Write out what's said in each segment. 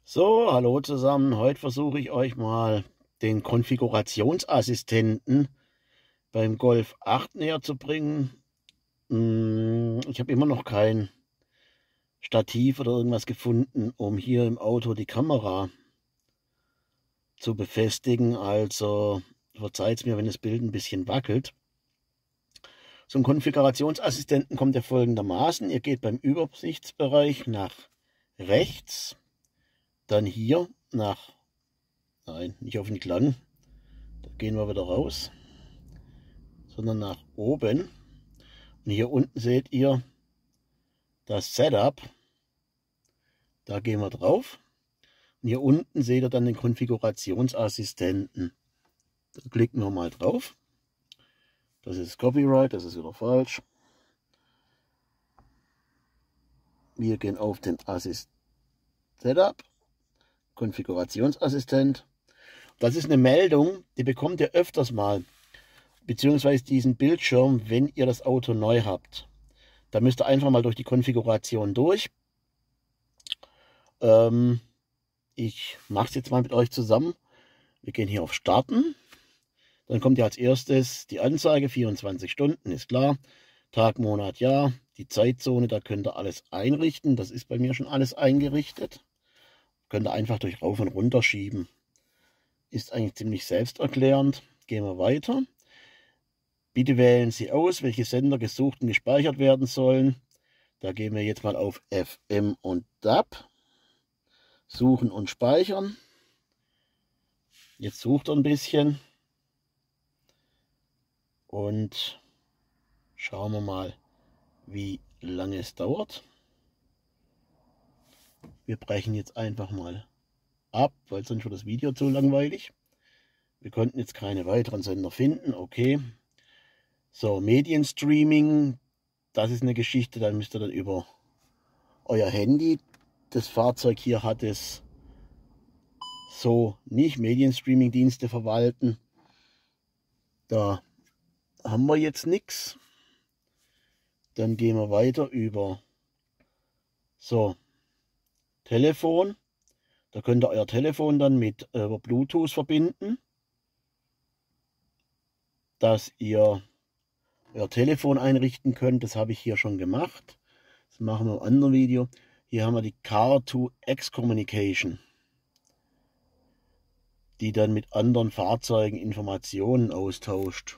So, hallo zusammen. Heute versuche ich euch mal den Konfigurationsassistenten beim Golf 8 näher zu bringen. Ich habe immer noch kein Stativ oder irgendwas gefunden, um hier im Auto die Kamera zu befestigen. Also verzeiht mir, wenn das Bild ein bisschen wackelt. Zum Konfigurationsassistenten kommt er folgendermaßen. Ihr geht beim Übersichtsbereich nach rechts, dann hier nach, nein, nicht auf den Klang, da gehen wir wieder raus, sondern nach oben. Und hier unten seht ihr das Setup, da gehen wir drauf. Und hier unten seht ihr dann den Konfigurationsassistenten. Da klicken wir mal drauf. Das ist Copyright, das ist wieder falsch. Wir gehen auf den Setup, Konfigurationsassistent. Das ist eine Meldung, die bekommt ihr öfters mal, beziehungsweise diesen Bildschirm, wenn ihr das Auto neu habt. Da müsst ihr einfach mal durch die Konfiguration durch. Ich mache es jetzt mal mit euch zusammen. Wir gehen hier auf Starten. Dann kommt ja als erstes die Anzeige, 24 Stunden, ist klar. Tag, Monat, Jahr. Die Zeitzone, da könnt ihr alles einrichten. Das ist bei mir schon alles eingerichtet. Könnt ihr einfach durch rauf und runter schieben. Ist eigentlich ziemlich selbsterklärend. Gehen wir weiter. Bitte wählen Sie aus, welche Sender gesucht und gespeichert werden sollen. Da gehen wir jetzt mal auf FM und DAB. Suchen und speichern. Jetzt sucht er ein bisschen. Und schauen wir mal, wie lange es dauert. Wir brechen jetzt einfach mal ab, weil sonst wird das Video zu langweilig. Wir konnten jetzt keine weiteren Sender finden. Okay. So, Medienstreaming. Das ist eine Geschichte, dann müsst ihr dann über euer Handy. Das Fahrzeug hier hat es so nicht. Medienstreaming-Dienste verwalten. Da haben wir jetzt nichts. Dann gehen wir weiter über so Telefon. Da könnt ihr euer Telefon dann mit über Bluetooth verbinden, dass ihr euer Telefon einrichten könnt. Das habe ich hier schon gemacht. Das machen wir im anderen Video. Hier haben wir die Car-to-X Communication, die dann mit anderen Fahrzeugen Informationen austauscht.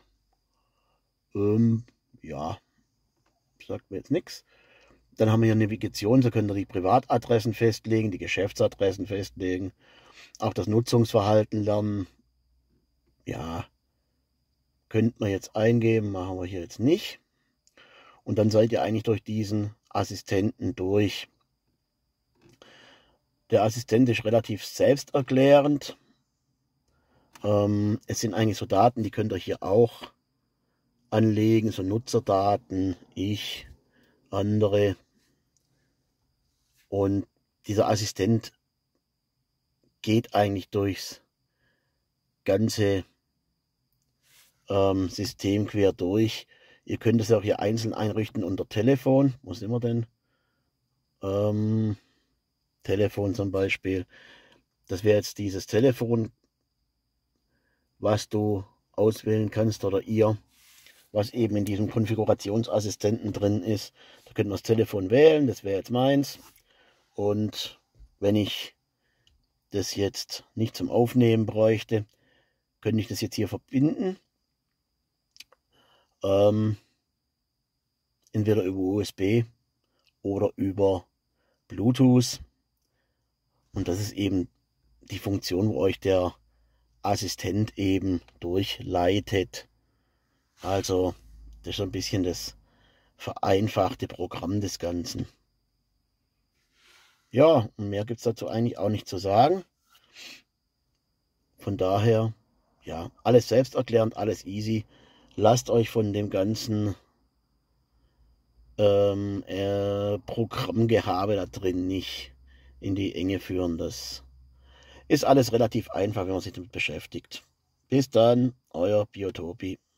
Ja, sagt mir jetzt nichts. Dann haben wir hier Navigation, da könnt ihr die Privatadressen festlegen, die Geschäftsadressen festlegen, auch das Nutzungsverhalten lernen. Ja, könnt man jetzt eingeben, machen wir hier jetzt nicht. Und dann seid ihr eigentlich durch diesen Assistenten durch. Der Assistent ist relativ selbsterklärend. Es sind eigentlich so Daten, die könnt ihr hier auch anlegen, so Nutzerdaten, ich, andere. Und dieser Assistent geht eigentlich durchs ganze System quer durch. Ihr könnt es auch hier einzeln einrichten unter Telefon. Wo sind wir denn? Telefon zum Beispiel. Das wäre jetzt dieses Telefon, was du auswählen kannst oder ihr, was eben in diesem Konfigurationsassistenten drin ist. Da könnt ihr das Telefon wählen, das wäre jetzt meins. Und wenn ich das jetzt nicht zum Aufnehmen bräuchte, könnte ich das jetzt hier verbinden. Entweder über USB oder über Bluetooth. Und das ist eben die Funktion, wo euch der Assistent eben durchleitet. Also das ist so ein bisschen das vereinfachte Programm des Ganzen. Ja, mehr gibt es dazu eigentlich auch nicht zu sagen. Von daher, ja, alles selbsterklärend, alles easy. Lasst euch von dem ganzen Programmgehabe da drin nicht in die Enge führen. Das ist alles relativ einfach, wenn man sich damit beschäftigt. Bis dann, euer Biotopi.